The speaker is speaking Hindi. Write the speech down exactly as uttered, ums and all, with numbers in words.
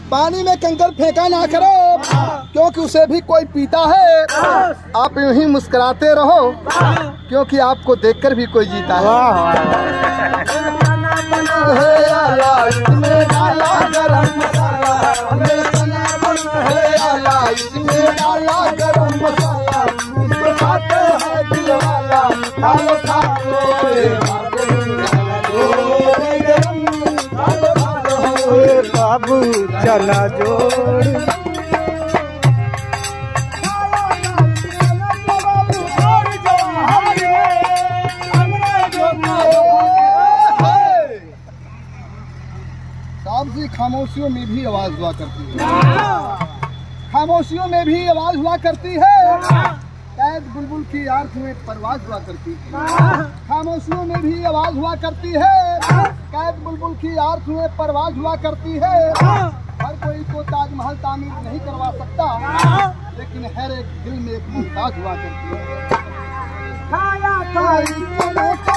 पानी में कंकर फेंका ना करो, क्योंकि उसे भी कोई पीता है। आप यूं ही मुस्कुराते रहो, क्योंकि आपको देखकर भी कोई जीता है। इसमें डाला गरम मसाला, इसमें डाला गरम मसाला, इसको खाते हैं दिल वाला, खाओ खाओ बाबू चला जोड़। खामोशियों में भी आवाज हुआ करती है, खामोशियों में भी आवाज हुआ करती है। कैद बुलबुल की आंख में परवाज हुआ करती है, खामोशियों में भी आवाज हुआ करती है। कैद बुलबुल की आंख में परवाज हुआ करती है। हर कोई को ताजमहल तामीर नहीं करवा सकता, लेकिन हर एक दिल में एक मुमताज हुआ करती है।